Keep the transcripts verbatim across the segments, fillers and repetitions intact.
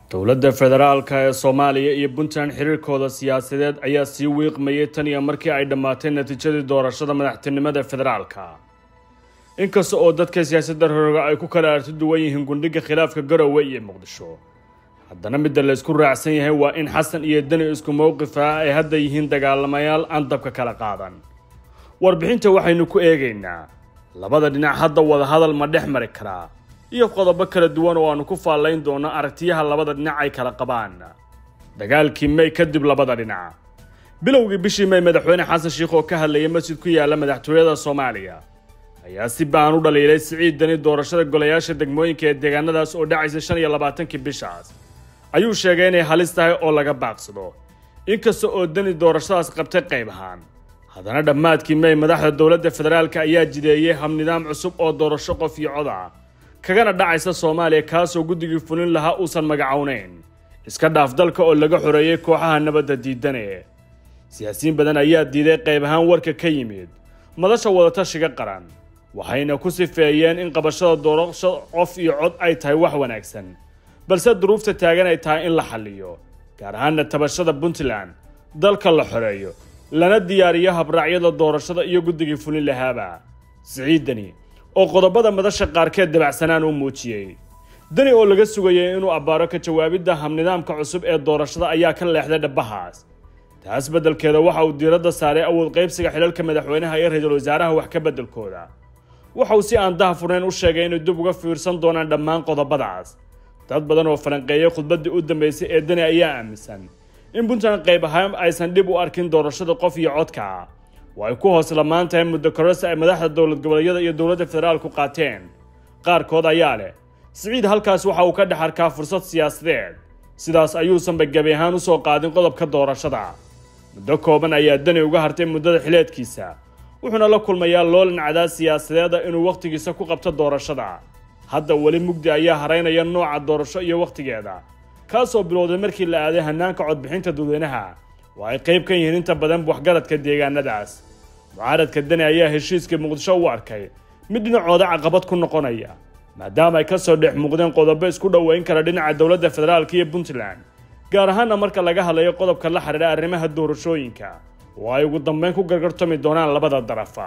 dowladda federaalka ee Soomaaliya iyo Puntland xiriirkooda siyaasadeed ayaa sii wiiqmayay tan iyo markii ay dhamaatay natiijadii doorashada madaxtinimada federaalka. inkasta oo dadka siyaasadda hore ay ku kala aragti duwan yihiin gundhiga khilaafka Garowe iyo Muqdisho, haddana midda la isku raacsan yahay waa in Xasan iyo Dani isku mowqif ah ay hadda yihiin dagaalamayaal aan dabka kala qaadan. warbixinta waxaynu ku eegaynaa labada dhinac hadda wada hadal ma dhex mari karaa iyo qodobo kala duwan oo aanu ku faalayn doono aragtiyaha labada dhinac ay kala qabaan. dagaalkii May kadib labada dhinac bilowgii bishii May madaxweyne Xasan Sheikh oo ka hadlayay masjid ku yaala madaxtooyada Soomaaliya ayaa si baan u dhaleelay Siciid Dani doorashada golayaasha degmooyinka ee deegaanadaas oo dhacaysa shan iyo labaatankii bishaas ayuu sheegay inay halis tahay oo laga baaqsado. inkasta oo Dani doorashadaas qabtay qayb ahaan, haddana dhammaadkii May madaxda dowladda federaalka ayaa jideeyay hab nidaam cusub oo doorasho qof iyo cod ah kagana dhacaysa Soomaaliya kaasoo guddigii fulin lahaa uusan magacawnayn iska dhaaf dalka oo laga xoreeyay kooxaha nabadda diidanaya. siyaasiyiin badan ayaa diiday qayb ahaan warka ka yimid madasha wadatashiga qaran, waxayna ku sifeeyeen in qabashada doorasho qof iyo cod ay tahay wax wanaagsan, balse duruufta taagan ay tahay in la xalliyo, gaar ahaan tabashada Puntland dalka la xoreeyo lana diyaariyo habraacyada doorashada iyo guddigii fulin lahaaba. Siciid Dani oo qodobada madasha qaarkeed dabacsanaan u muujiyay, Dani oo laga sugayay inuu abaaro ka jawaabidda hab nidaamka cusub ee doorashada ayaa ka leexday dhabahaas. taas beddelkeeda waxa uu diiradda saaray awood qaybsiga xilalka madaxweynaha iyo ra'iisul wasaaraha wax ka beddelkooda. waxa uu si aan daahfurnayn u sheegay inay dib uga fiirsan doonaan dhammaan qodobadaas. dad badan oo falanqeeyay khudbaddii u dambeysay ee Dani ayaa aaminsan in Puntland qayb ahaan aysan dib u arkin doorashada qof iyo codka, way ku hoos lamaan tahay muddo kororsi ay madaxda dowlad goboleedyada iyo dowladda federaalku qaateen. qaarkood ayaa leh Siciid halkaas waxa uu ka dhex arkaa fursad siyaasadeed, sidaas ayuusan gabi ahaan u soo qaadin qodobka doorashada. muddo kooban ayaa Dani uga hartay muddada xileedkiisa, wuxuuna la kulmayaa loolan cadaad siyaasadeed inuu waqtigiisa ku qabto doorashada. hadda weli mugdi ayaa haraynaya nooca doorasho iyo waqtigeeda, kaasoo bilowday markii la aaday hanaanka codbixinta dadweynaha oo ay qayb ka yihiin inta badan waxgaradka deegaanadaas. mucaaradka Dani ayaa heshiiska Muqdisho u arkay mid dhinacooda caqabad ku noqonaya, maadaama ay ka soo dhex muuqdeen qodobo isku dhoweyn kara dhinaca dowladda federaalka iyo Puntland, gaar ahaan marka laga hadlayo qodobka la xiriira arrimaha doorashooyinka oo ay ugu dambeyn ku gargartami doonaan labada darafa.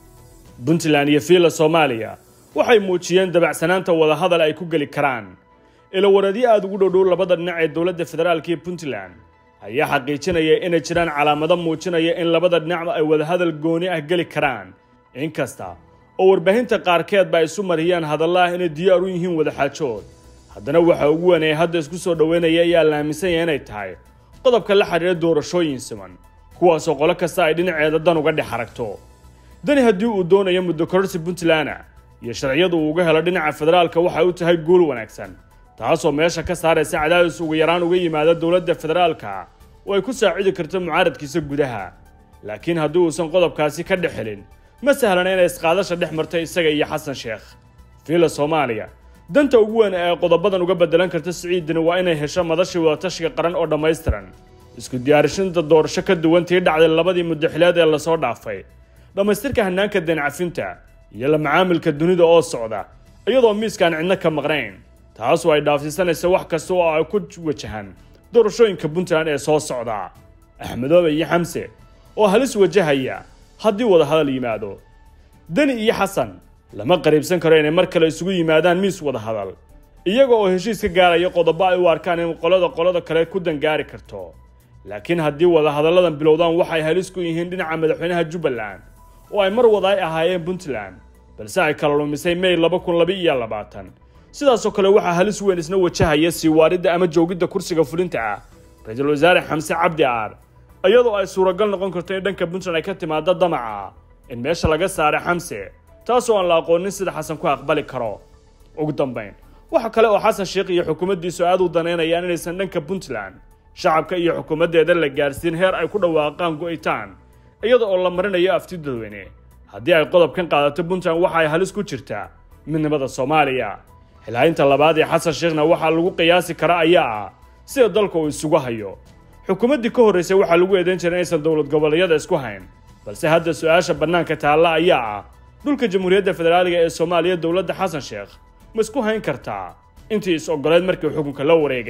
Puntland iyo fiila Soomaaliya waxay muujiyeen dabacsanaanta wada hadal ay ku gali karaan. ila waradii aad ugu dhow labada dhinac ee dowladda federaalka iyo Puntland ayaa xaqiijinaya inay jiraan calaamado muujinaya in labada dhinac ay wada hadal gooni ah gali karaan. inkasta oo warbaahinta qaarkeed ba isu mariyaan hadallada inay diyaar u yihiin wada xaajood, haddana waxa ugu weyn ee hadda isku soo dhaweynaya ayaa la aaminsan yahay inay tahay qodobka la xiriira doorashooyin siman, kuwaas oo qolo kasta ay dhinaceeda dan uga dhex aragto. Dani haddii uu doonayo muddo kororsi Puntland iyo sharciyadu uu uga helo dhinaca federaalka waxa uu tahay guul wanaagsan, taasoo meesha ka saaraysa cadaadis ugu yaraan uga yimaada dowladda federaalka oo ay ku saacidi karto mucaaradkiisa gudaha. laakiin haddii uusan qodobkaasi ka dhexelin, ma sahlana inay isqaadasha dhex martay isaga iyo Xasan Sheikh. fiila Soomaaliya danta ugu weyn ee qodobadan uga bedelan karta Siciid Dani waa inay hesho madashii wadatashiga qaran oo dhammaystiran, isku diyaarishinta doorasho ka duwan tii dhacday labadii muddo xileed ee la soo dhaafay, dhammaystirka hanaanka deen cafinta iyo la macaamilka dunida oo socda iyadoo miiskaan cidna ka maqnayn, taas oo ay dhaafsiisanaysa wax kasta oo ay ku wajahan doorashooyinka Puntland ee soo socda. Axmedoobe iyo Xamse oo halis wajahaya haddii wada hadal yimaado. Dani iyo Xasan lama qariibsan karo inay mar kale isugu yimaadaan miis wada hadal, iyaga oo heshiis ka gaaraya qodobo ay u arkaan in qolada qolada kale ku dangaari karto. laakiin haddii wada hadalladan bilowdaan waxay halis ku yihiin dhinaca madaxweynaha Jubbaland oo ay mar wada ay ahaayeen Puntland, balse ay kala lumisay May laba kun laba iyo labaatan. sidaas oo kale waxa halis weyn isna wajahaya sii waaridda ama joogidda kursiga fulinta ah ra'iisul wasaare Xamse Cabdi Aar, iyadoo ay suuragal noqon karto in dhanka Puntland ay ka timaado damaca in meesha laga saaray Xamse, taasoo aan la aqoonin sida Xasan ku aqbali karo. ugu dambeyn waxa kale oo Xasan Sheikh iyo xukuumaddiisu aad u daneynayaan inaysan dhanka Puntland shacabka iyo xukuumaddeeda la gaarsiin heer ay ku dhawaaqaan go'itaan iyadoo la marinayo afti dadweyne. haddii ay qodobkan qaadato Puntland waxa ay halis ku jirtaa midnimada Soomaaliya. xilaaynta labaad ee Xasan Sheikhna waxa lagu qiyaasi karaa ayaa ah sida dalka uu isugu hayo. xukuumaddii ka horeysay waxa lagu eedeyn jiray inaysan dowlad goboleedyada isku hayn, balse hadda su'aasha bannaanka taalla ayaa ah dhulka Jamhuuriyadda Federaalka ee Soomaaliya dowladda Xasan Sheikh ma isku hayn kartaa intii is ogoleed markii xukunka la wareegay.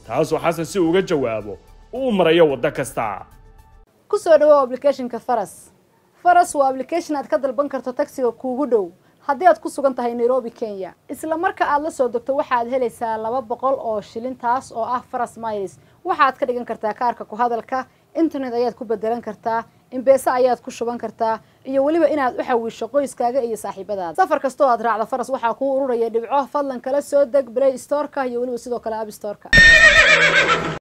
taasoo xasan si uga jawaabo uu marayo waddo kasta. ku soo dhawow application-ka Faras. Faras waa application aad ka dalban karto taksiga kuugu dhow haddii aad ku sugan tahay Nairobi, Kenya. isla marka aad la soo degto waxaad helaysaa laba boqol oo shilin taas oo ah Faras Miles. waxaad ka dhigan kartaa kaarka ku hadalka, internet ayaad ku bedelan kartaa, M-Pesa ayaad ku shuban kartaa, iyo waliba inaad u xawiisho qoyskaaga iyo saaxiibadaada. safar kasta oo aad raacdo Faras waxaa ku ururaya dhibco, fadlan kala soo deg Play Store-ka iyo waliba sidoo kale App Store-ka.